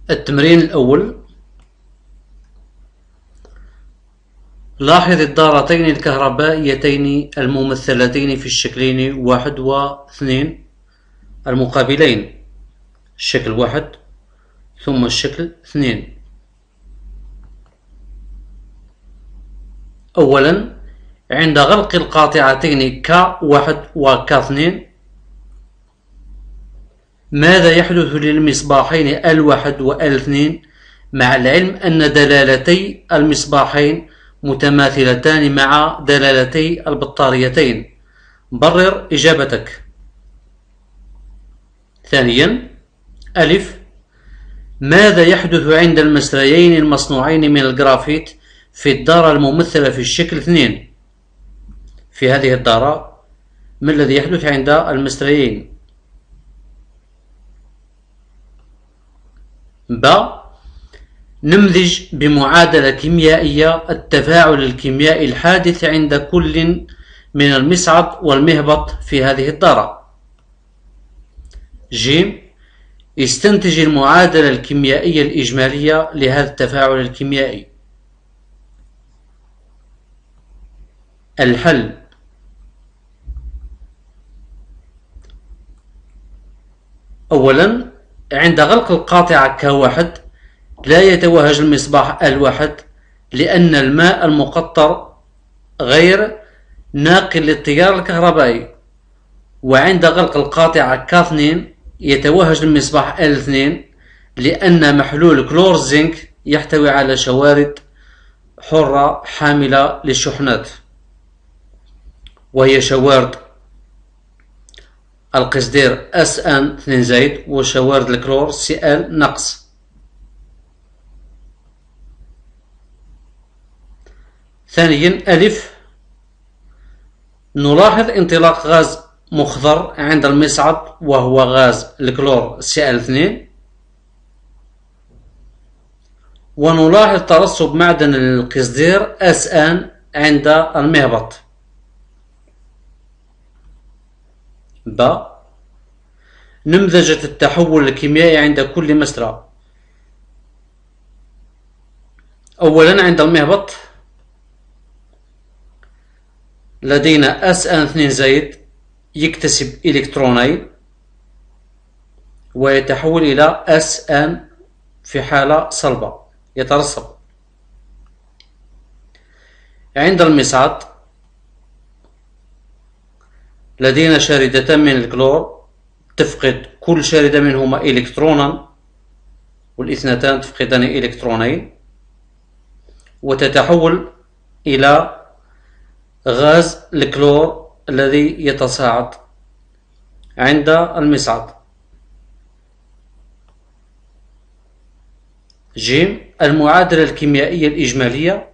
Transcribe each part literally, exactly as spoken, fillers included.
التمرين الأول: لاحظ الدارتين الكهربائيتين الممثلتين في الشكلين واحد واثنين المقابلين، الشكل واحد ثم الشكل اثنين. أولا، عند غلق القاطعتين ك واحد و ك اثنين ماذا يحدث للمصباحين ال واحد و ال اثنين، مع العلم أن دلالتي المصباحين متماثلتان مع دلالتي البطاريتين؟ برر إجابتك. ثانيا، ألف، ماذا يحدث عند المسريين المصنوعين من الجرافيت في الدارة الممثلة في الشكل اثنين؟ في هذه الدارة ما الذي يحدث عند المسريين؟ ب، نمذج بمعادلة كيميائية التفاعل الكيميائي الحادث عند كل من المصعد والمهبط في هذه الدارة. ج، استنتج المعادلة الكيميائية الإجمالية لهذا التفاعل الكيميائي. الحل: أولا، عند غلق القاطعة ك واحد لا يتوهج المصباح ال واحد لأن الماء المقطر غير ناقل للتيار الكهربائي، وعند غلق القاطعة ك اثنين يتوهج المصباح ال اثنين لأن محلول كلور الزنك يحتوي على شوارد حرة حاملة للشحنات، وهي شوارد القصدير اس ان اثنين زائد وشوارد الكلور سي ال ناقص. ثانيا، ألف، نلاحظ انطلاق غاز مخضر عند المصعد وهو غاز الكلور سي ال اثنين، ونلاحظ ترسب معدن القصدير اس ان عند المهبط. ب، نمذجة التحول الكيميائي عند كل مسرى. أولا، عند المهبط لدينا اس ان اثنين زائد يكتسب إلكترونين ويتحول إلى اس ان في حالة صلبة يترسب. عند المصعد لدينا شاردتان من الكلور تفقد كل شاردة منهما إلكترونا، والاثنتان تفقدان إلكترونين، وتتحول إلى غاز الكلور الذي يتصاعد عند المصعد. ج، المعادلة الكيميائية الإجمالية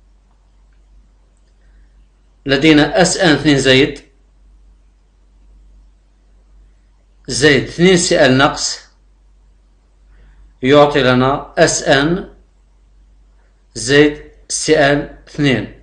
لدينا اس ان اثنين زائد زائد اثنين سي ال ناقص يعطي لنا اس ان زائد سي ال اثنين.